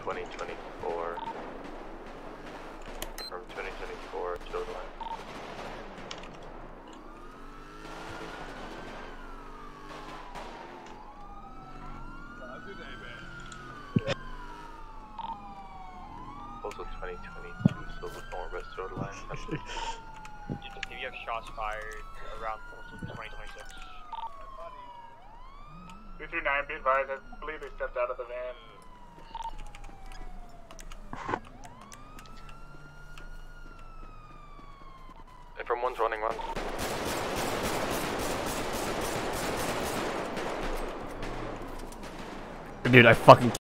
2024. From 2024 till the line. Also 2022, so the northwest road line. If you have shots fired around 2026. 239, be advised, I believe they stepped out of the van. From one's running one. Dude, I fucking